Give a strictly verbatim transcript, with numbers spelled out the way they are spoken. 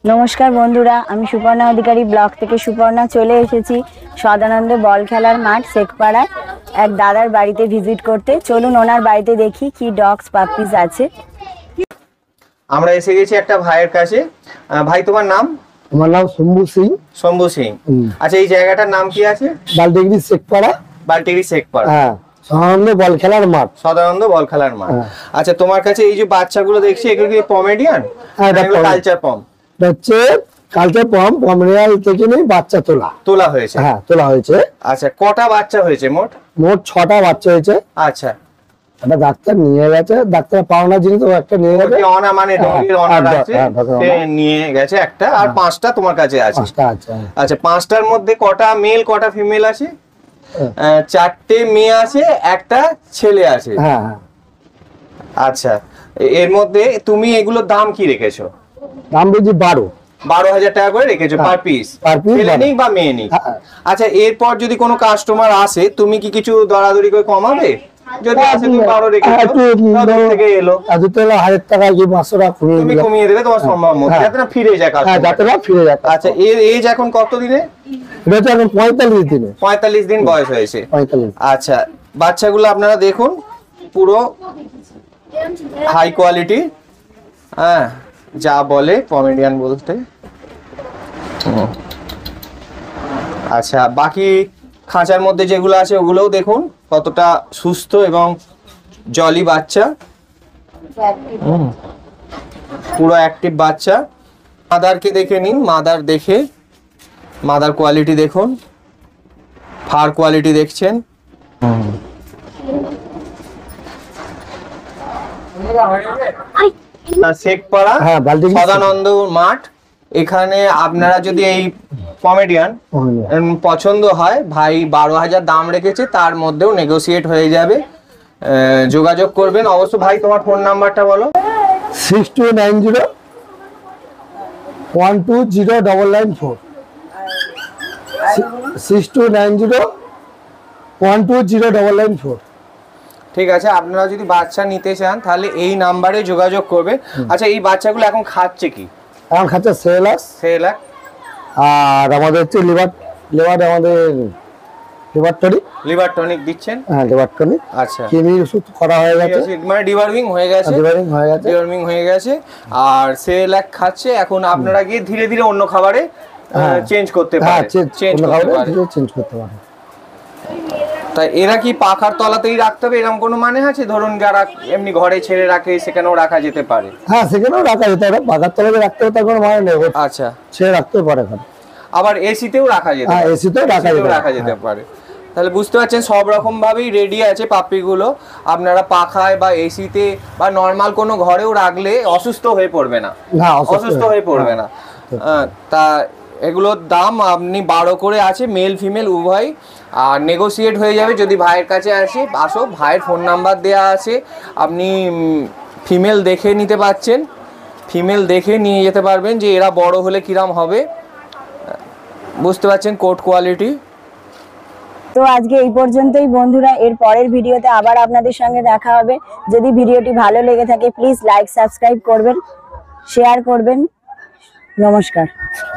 নমস্কার বন্ধুরা, আমি সুপর্ণা অধিকারী ব্লগ থেকে সুপর্ণা চলে এসেছি সদানন্দ বল খেলার মাঠ শেখপাড়ায় এক দাদার বাড়িতে ভিজিট করতে। চলুন ওনার বাড়িতে দেখি কি ডগস পাপিস আছে। আমরা এসে গেছি একটা ভাইয়ের কাছে। ভাই তোমার নাম? আমার নাম শম্ভু সিং। শম্ভু সিং, আচ্ছা এই জায়গাটার নাম কি আছে? বালটেগরি শেখপাড়া। বালটেগরি শেখপাড়া, হ্যাঁ, সদানন্দ বল খেলার মাঠ। সদানন্দ বল খেলার মাঠ। আচ্ছা তোমার কাছে এই যে বাচ্চাগুলো দেখছি এগুলো কি পমেডিয়ান? হ্যাঁ, এটা কালচার পম। হচ্ছে কালচার পম, পমেডিয়ান থেকে নেই বাচ্চা তোলা তোলা হয়েছে। হ্যাঁ, তোলা হয়েছে। আচ্ছা কটা বাচ্চা হয়েছে মোট? মোট ছটা বাচ্চা হয়েছে। আচ্ছা, একটা ডাক্তার নিয়ে গেছে, ডাক্তার পাওনা জিনিস তো একটা নিয়ে গেছে। অনা মানে ডগের অনার আছে, সে নিয়ে গেছে একটা, আর পাঁচটা তোমার কাছে আছে। পাঁচটা আছে। আচ্ছা পাঁচটার মধ্যে কটা মেল কটা ফিমেল আছে? চারটে মেয়ে আছে, একটা ছেলে আছে। হ্যাঁ হ্যাঁ। আচ্ছা এর মধ্যে তুমি এগুলোর দাম কি রেখেছো? দাম বলছি বারো বারো হাজার টাকা করে রেখেছো পার পিস, ছেলে নিক বা মেয়ে নিক। আচ্ছা এরপর যদি কোনো কাস্টমার আসে তুমি কি কিছু দরাদরি করে কমাবে? যদি আসে তুমি বারো রেখেছো, থেকে এলো হাজার টাকা কি পাঁচশো টাকা তুমি কমিয়ে দেবে তোমার সম্ভব মতো, যাতে না ফিরে যায় কাস্টমার, যাতে না ফিরে যায়। আচ্ছা এর এজ এখন কত দিনে? এটা এখন পঁয়তাল্লিশ দিনে। পঁয়তাল্লিশ দিন বয়স হয়েছে। পঁয়তাল্লিশ। আচ্ছা বাচ্চাগুলো আপনারা দেখুন, পুরো হাই কোয়ালিটি, হ্যাঁ যা বলে পমেডিয়ান বলতে। আচ্ছা বাকি খাঁচার মধ্যে যেগুলো আছে ওগুলোও দেখুন কতটা সুস্থ এবং জলি বাচ্চা, পুরো অ্যাক্টিভ বাচ্চা। মাদারকে দেখে নিন, মাদার দেখে মাদার কোয়ালিটি দেখুন, ফার কোয়ালিটি দেখছেন। শেখপাড়া সদানন্দ মাঠ, এখানে আপনারা যদি এই পমেডিয়ান পছন্দ হয়, ভাই বারো হাজার দাম রেখেছে, তার মধ্যেও নেগোসিয়েট হয়ে যাবে, যোগাযোগ করবেন অবশ্য। ভাই তোমার ফোন নাম্বারটা বলো। Six two nine zero one two zero double nine four. Six two nine zero one two zero double nine four. ঠিক আছে, আপনারা যদি বাচ্চা নিতে চান তাহলে এই নাম্বারে যোগাযোগ করবে। আচ্ছা এই বাচ্চাগুলো এখন খাচ্ছে কি? এখন খাচ্ছে সেলাক্স। সেলাক্স আর আমাদের হচ্ছে লিভার লিভার আমাদের লিভার টনিক। লিভার টনিক দিচ্ছেন? হ্যাঁ লিভার টনিক। আচ্ছা কিমি ওষুধ করা হয়ে গেছে, মানে ডিওয়ার্মিং হয়ে গেছে। ডিওয়ার্মিং হয়ে গেছে ডিওয়ার্মিং হয়ে গেছে আর সেলাক্স খাচ্ছে। এখন আপনারা গিয়ে ধীরে ধীরে অন্য খাবারে চেঞ্জ করতে পারেন, চেঞ্জ করতে পারেন, চেঞ্জ করতে পারেন। তাই এরা কি পাখার তলাতেই রাখতে হবে এরকম কোনো মানে আছে? ধরুন যারা এমনি ঘরে ছেড়ে রাখে সেখানেও রাখা যেতে পারে? হ্যাঁ সেখানেও রাখা যেতে পারে, পাখার তলাতে রাখতে হবে তার কোনো মানে নেই। আচ্ছা ছেড়ে রাখতে পারে। আবার এসিতেও রাখা যেতে পারে? হ্যাঁ এসিতেও রাখা যেতে রাখা যেতে পারে। তাহলে বুঝতে পারছেন সব রকম ভাবেই রেডি আছে পাপ্পিগুলো। আপনারা পাখায় বা এসিতে বা নর্মাল কোনো ঘরেও রাখলে অসুস্থ হয়ে পড়বে না, অসুস্থ হয়ে পড়বে না। তা এগুলোর দাম আপনি বারো করে আছে, মেল ফিমেল উভয়, আর নেগোসিয়েট হয়ে যাবে যদি ভাইয়ের কাছে আসে। আসো, ভাইয়ের ফোন নাম্বার দেওয়া আছে, আপনি ফিমেল দেখে নিতে পারছেন, ফিমেল দেখে নিয়ে যেতে পারবেন যে এরা বড় হলে কিরাম হবে, বুঝতে পারছেন কোট কোয়ালিটি। তো আজকে এই পর্যন্তই বন্ধুরা, এর পরের ভিডিওতে আবার আপনাদের সঙ্গে দেখা হবে। যদি ভিডিওটি ভালো লেগে থাকে প্লিজ লাইক সাবস্ক্রাইব করবেন, শেয়ার করবেন। নমস্কার।